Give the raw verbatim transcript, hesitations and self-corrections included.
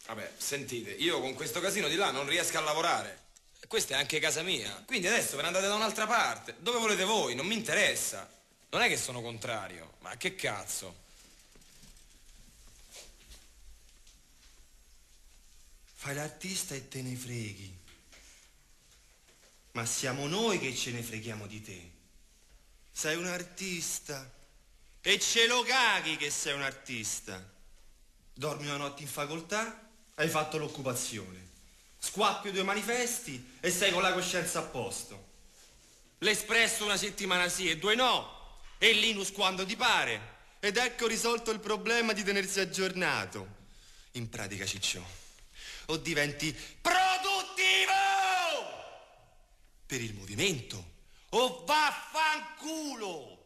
Vabbè, sentite, io con questo casino di là non riesco a lavorare. Questa è anche casa mia. Quindi adesso ve ne andate da un'altra parte. Dove volete voi? Non mi interessa. Non è che sono contrario. Ma che cazzo? Fai l'artista e te ne freghi. Ma siamo noi che ce ne freghiamo di te. Sei un artista. E ce lo caghi che sei un artista. Dormi una notte in facoltà, hai fatto l'occupazione. Squacqui due manifesti e sei con la coscienza a posto. L'Espresso una settimana sì e due no. E Linus quando ti pare. Ed ecco risolto il problema di tenersi aggiornato. In pratica, Ciccio, o diventi produttivo per il movimento o vaffanculo.